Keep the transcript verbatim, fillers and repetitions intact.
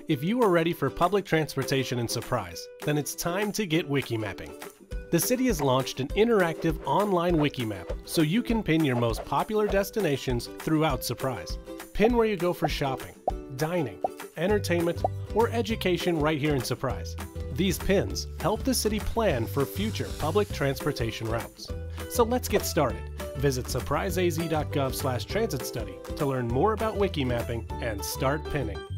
If you are ready for public transportation and Surprise, then it's time to get Wikimapping. The city has launched an interactive online Wikimap so you can pin your most popular destinations throughout Surprise. Pin where you go for shopping, dining, entertainment, or education right here in Surprise. These pins help the city plan for future public transportation routes. So let's get started. Visit surprise a z dot gov slash transit study to learn more about Wikimapping and start pinning.